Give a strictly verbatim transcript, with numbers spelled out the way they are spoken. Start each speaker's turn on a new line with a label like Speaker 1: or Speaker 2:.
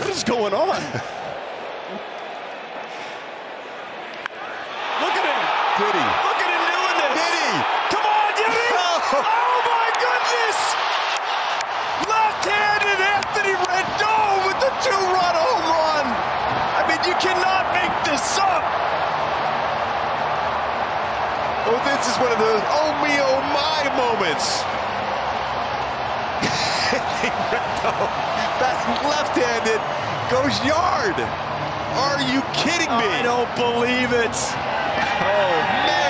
Speaker 1: What is going on? Look at him.
Speaker 2: Did he?
Speaker 1: Look at him doing this.
Speaker 2: Did he?
Speaker 1: Come on, did he?
Speaker 2: Oh,
Speaker 1: oh my goodness. Left-handed Anthony Rendon with the two-run home run. I mean, you cannot make this up.
Speaker 2: Oh, this is one of those oh me, oh my moments. That's left-handed, goes yard. Are you kidding me?
Speaker 1: I don't believe it.
Speaker 2: Oh, man.